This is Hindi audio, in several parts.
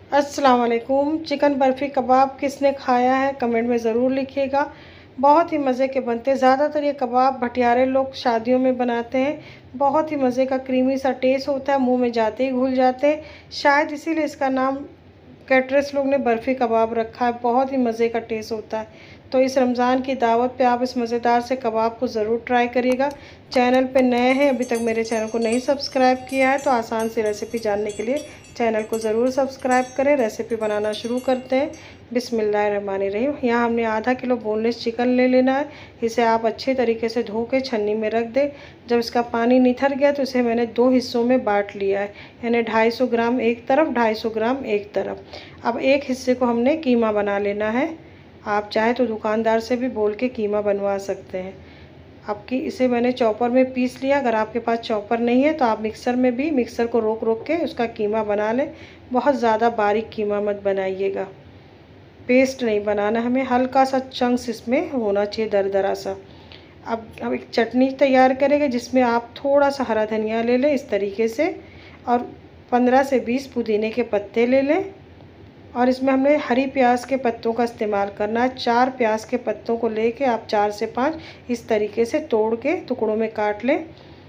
अस्सलाम वालेकुम। चिकन बर्फ़ी कबाब किसने खाया है कमेंट में ज़रूर लिखिएगा। बहुत ही मज़े के बनते हैं। ज़्यादातर ये कबाब भटियारे लोग शादियों में बनाते हैं। बहुत ही मज़े का क्रीमी सा टेस्ट होता है, मुंह में जाते ही घुल जाते हैं। शायद इसीलिए इसका नाम कैटरर्स लोग ने बर्फ़ी कबाब रखा है। बहुत ही मज़े का टेस्ट होता है। तो इस रमज़ान की दावत पे आप इस मज़ेदार से कबाब को ज़रूर ट्राई करिएगा। चैनल पे नए हैं, अभी तक मेरे चैनल को नहीं सब्सक्राइब किया है तो आसान सी रेसिपी जानने के लिए चैनल को ज़रूर सब्सक्राइब करें। रेसिपी बनाना शुरू करते हैं। बिस्मिल्लाहिर्रहमानिर्रहीम। यहाँ हमने आधा किलो बोनलेस चिकन ले लेना है। इसे आप अच्छे तरीके से धो के छन्नी में रख दें। जब इसका पानी निथर गया तो इसे मैंने 2 हिस्सों में बांट लिया है, यानी 250 ग्राम एक तरफ, 250 ग्राम एक तरफ। अब एक हिस्से को हमने कीमा बना लेना है। आप चाहे तो दुकानदार से भी बोल के कीमा बनवा सकते हैं। आपकी इसे मैंने चॉपर में पीस लिया। अगर आपके पास चॉपर नहीं है तो आप मिक्सर में भी मिक्सर को रोक रोक के उसका कीमा बना लें। बहुत ज़्यादा बारीक कीमा मत बनाइएगा, पेस्ट नहीं बनाना हमें, हल्का सा चंक्स इसमें होना चाहिए, दरदरा सा। अब एक चटनी तैयार करेंगे जिसमें आप थोड़ा सा हरा धनिया ले लें इस तरीके से, और 15 से 20 पुदीने के पत्ते ले लें। और इसमें हमने हरी प्याज के पत्तों का इस्तेमाल करना है। 4 प्याज के पत्तों को लेके आप 4 से 5 इस तरीके से तोड़ के टुकड़ों में काट लें।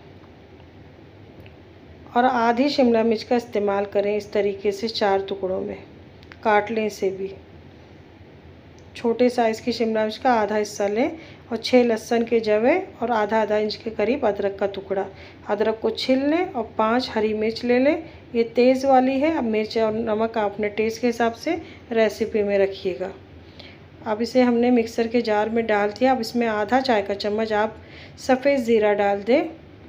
और आधी शिमला मिर्च का इस्तेमाल करें इस तरीके से 4 टुकड़ों में काट लें। इसे भी छोटे साइज़ की शिमला मिर्च का आधा हिस्सा लें। और 6 लहसुन के जवे और आधा इंच के करीब अदरक का टुकड़ा। अदरक को छील लें और 5 हरी मिर्च ले लें। ये तेज़ वाली है। अब मिर्च और नमक आप अपने टेस्ट के हिसाब से रेसिपी में रखिएगा। अब इसे हमने मिक्सर के जार में डाल दिया। अब इसमें आधा चाय का चम्मच आप सफ़ेद ज़ीरा डाल दें।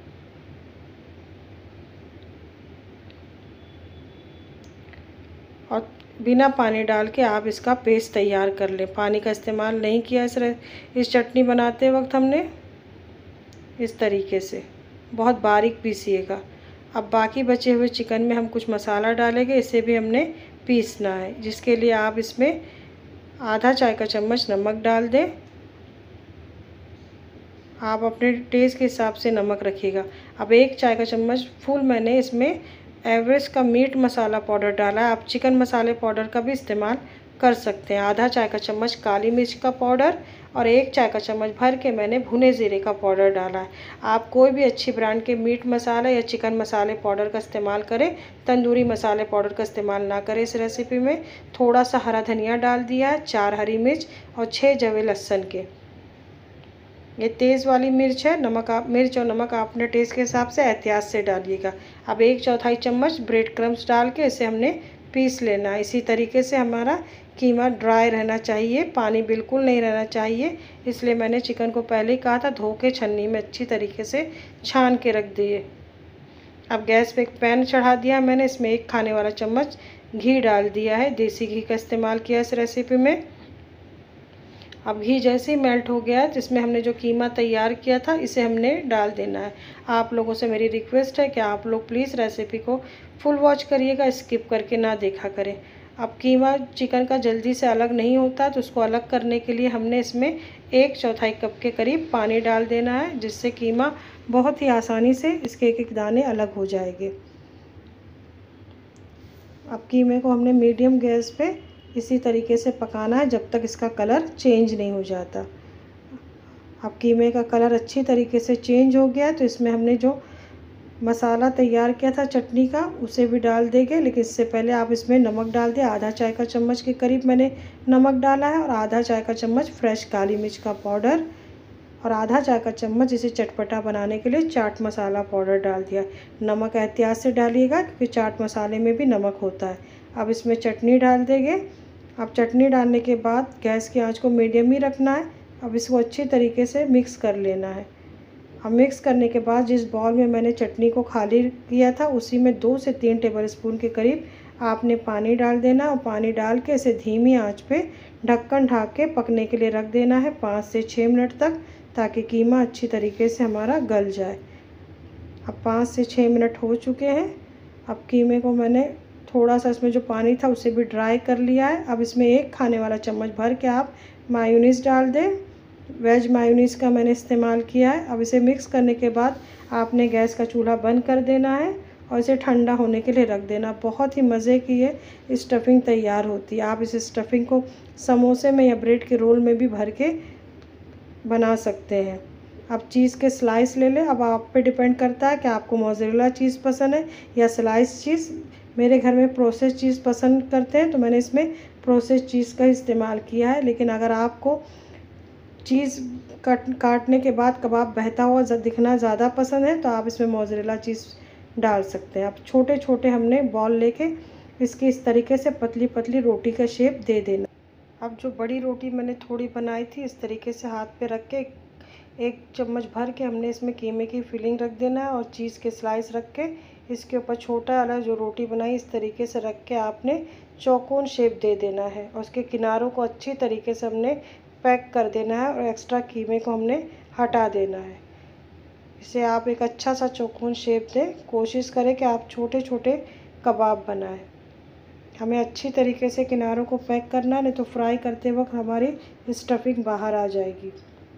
और बिना पानी डाल के आप इसका पेस्ट तैयार कर लें। पानी का इस्तेमाल नहीं किया इस चटनी बनाते वक्त हमने। इस तरीके से बहुत बारीक पीसिएगा। अब बाकी बचे हुए चिकन में हम कुछ मसाला डालेंगे, इसे भी हमने पीसना है, जिसके लिए आप इसमें आधा चाय का चम्मच नमक डाल दें। आप अपने टेस्ट के हिसाब से नमक रखिएगा। अब 1 चाय का चम्मच फुल मैंने इसमें एवरेस्ट का मीट मसाला पाउडर डाला है। आप चिकन मसाले पाउडर का भी इस्तेमाल कर सकते हैं। आधा चाय का चम्मच काली मिर्च का पाउडर और 1 चाय का चम्मच भर के मैंने भुने ज़ीरे का पाउडर डाला है। आप कोई भी अच्छी ब्रांड के मीट मसाला या चिकन मसाले पाउडर का इस्तेमाल करें, तंदूरी मसाले पाउडर का इस्तेमाल ना करें इस रेसिपी में। थोड़ा सा हरा धनिया डाल दिया है, 4 हरी मिर्च और 6 जवे लहसुन के। ये तेज़ वाली मिर्च है। मिर्च और नमक आप अपने टेस्ट के हिसाब से एहतियात से डालिएगा। अब 1/4 चम्मच ब्रेड क्रम्स डाल के इसे हमने पीस लेना है। इसी तरीके से हमारा कीमा ड्राई रहना चाहिए, पानी बिल्कुल नहीं रहना चाहिए। इसलिए मैंने चिकन को पहले ही कहा था धो के छन्नी में अच्छी तरीके से छान के रख दिए। अब गैस पे एक पैन चढ़ा दिया मैंने, इसमें 1 खाने वाला चम्मच घी डाल दिया है। देसी घी का इस्तेमाल किया इस रेसिपी में। अब घी जैसे ही मेल्ट हो गया है, जिसमें हमने जो कीमा तैयार किया था इसे हमने डाल देना है। आप लोगों से मेरी रिक्वेस्ट है कि आप लोग प्लीज़ रेसिपी को फुल वॉच करिएगा, स्किप करके ना देखा करें। अब कीमा चिकन का जल्दी से अलग नहीं होता, तो उसको अलग करने के लिए हमने इसमें 1/4 कप के करीब पानी डाल देना है, जिससे कीमा बहुत ही आसानी से इसके एक दाने अलग हो जाएंगे। अब कीमे को हमने मीडियम गैस पे इसी तरीके से पकाना है जब तक इसका कलर चेंज नहीं हो जाता। अब कीमे का कलर अच्छी तरीके से चेंज हो गया है, तो इसमें हमने जो मसाला तैयार किया था चटनी का उसे भी डाल देंगे। लेकिन इससे पहले आप इसमें नमक डाल दें। आधा चाय का चम्मच के करीब मैंने नमक डाला है और आधा चाय का चम्मच फ्रेश काली मिर्च का पाउडर और आधा चाय का चम्मच इसे चटपटा बनाने के लिए चाट मसाला पाउडर डाल दिया। नमक एहतियात से डालिएगा क्योंकि चाट मसाले में भी नमक होता है। अब इसमें चटनी डाल देंगे। अब चटनी डालने के बाद गैस की आंच को मीडियम ही रखना है। अब इसको अच्छी तरीके से मिक्स कर लेना है। अब मिक्स करने के बाद जिस बाउल में मैंने चटनी को खाली किया था उसी में 2 से 3 टेबलस्पून के करीब आपने पानी डाल देना और पानी डाल के इसे धीमी आंच पे ढक्कन ढक के पकने के लिए रख देना है 5 से 6 मिनट तक, ताकि कीमा अच्छी तरीके से हमारा गल जाए। अब 5 से 6 मिनट हो चुके हैं। अब कीमे को मैंने थोड़ा सा इसमें जो पानी था उसे भी ड्राई कर लिया है। अब इसमें 1 खाने वाला चम्मच भर के आप मायोनीज़ डाल दें। वेज मायोनीज़ का मैंने इस्तेमाल किया है। अब इसे मिक्स करने के बाद आपने गैस का चूल्हा बंद कर देना है और इसे ठंडा होने के लिए रख देना। बहुत ही मज़े की ये स्टफिंग तैयार होती है। आप इस स्टफिंग को समोसे में या ब्रेड के रोल में भी भर के बना सकते हैं। आप चीज़ के स्लाइस ले लें। अब आप पे डिपेंड करता है कि आपको मोज़रेला चीज़ पसंद है या स्लाइस चीज़। मेरे घर में प्रोसेस चीज़ पसंद करते हैं तो मैंने इसमें प्रोसेस चीज़ का इस्तेमाल किया है। लेकिन अगर आपको चीज़ काटने के बाद कबाब बहता हुआ दिखना ज़्यादा पसंद है तो आप इसमें मोज़रेला चीज़ डाल सकते हैं। अब छोटे छोटे हमने बॉल लेके इसकी इस तरीके से पतली पतली रोटी का शेप दे देना। अब जो बड़ी रोटी मैंने थोड़ी बनाई थी, इस तरीके से हाथ पे रख के एक चम्मच भर के हमने इसमें कीमे की फिलिंग रख देना है और चीज़ के स्लाइस रख के इसके ऊपर छोटा वाला जो रोटी बनाई इस तरीके से रख के आपने चौकोन शेप दे देना है और उसके किनारों को अच्छी तरीके से हमने पैक कर देना है और एक्स्ट्रा कीमे को हमने हटा देना है। इसे आप एक अच्छा सा चौकोन शेप दें। कोशिश करें कि आप छोटे छोटे कबाब बनाएं। हमें अच्छी तरीके से किनारों को पैक करना है, नहीं तो फ्राई करते वक्त हमारी स्टफिंग बाहर आ जाएगी।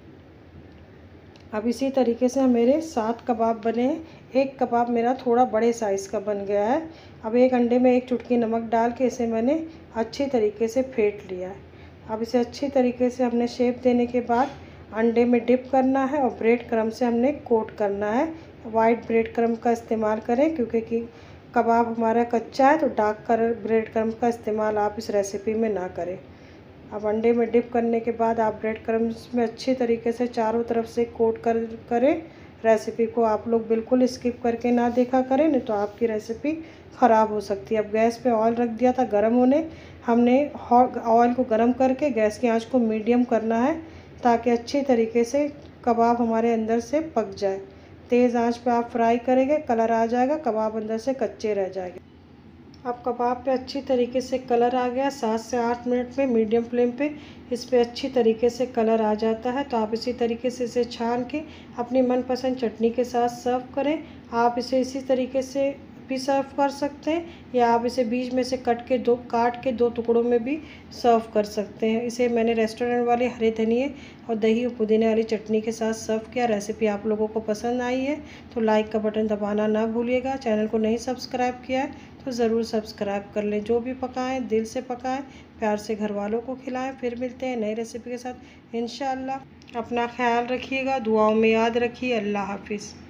अब इसी तरीके से मेरे 7 कबाब बने हैं। एक कबाब मेरा थोड़ा बड़े साइज़ का बन गया है। अब एक अंडे में एक चुटकी नमक डाल के इसे मैंने अच्छी तरीके से फेंट लिया है। अब इसे अच्छी तरीके से हमने शेप देने के बाद अंडे में डिप करना है और ब्रेड क्रम्ब से हमने कोट करना है। वाइट ब्रेड क्रम्ब का इस्तेमाल करें क्योंकि कबाब हमारा कच्चा है, तो डार्क कलर ब्रेड क्रम्ब का इस्तेमाल आप इस रेसिपी में ना करें। अब अंडे में डिप करने के बाद आप ब्रेड क्रम्स में अच्छी तरीके से चारों तरफ से कोट करें। रेसिपी को आप लोग बिल्कुल स्किप करके ना देखा करें, नहीं तो आपकी रेसिपी ख़राब हो सकती है। अब गैस पे ऑयल रख दिया था गर्म होने। हमने ऑयल को गर्म करके गैस की आंच को मीडियम करना है ताकि अच्छी तरीके से कबाब हमारे अंदर से पक जाए। तेज़ आंच पे आप फ्राई करेंगे, कलर आ जाएगा, कबाब अंदर से कच्चे रह जाएंगे। अब कबाब पे अच्छी तरीके से कलर आ गया। 7 से 8 मिनट में मीडियम फ्लेम पे इस पे अच्छी तरीके से कलर आ जाता है। तो आप इसी तरीके से इसे छान के अपनी मनपसंद चटनी के साथ सर्व करें। आप इसे इसी तरीके से भी सर्व कर सकते हैं या आप इसे बीच में से काट के दो टुकड़ों में भी सर्व कर सकते हैं। इसे मैंने रेस्टोरेंट वाले हरे धनिए और दही और पुदीने वाली चटनी के साथ सर्व किया। रेसिपी आप लोगों को पसंद आई है तो लाइक का बटन दबाना ना भूलिएगा। चैनल को नहीं सब्सक्राइब किया है तो ज़रूर सब्सक्राइब कर लें। जो भी पकाएं दिल से पकाएं, प्यार से घर वालों को खिलाएं। फिर मिलते हैं नई रेसिपी के साथ इंशाअल्लाह। अपना ख्याल रखिएगा, दुआओं में याद रखिए। अल्लाह हाफिज़।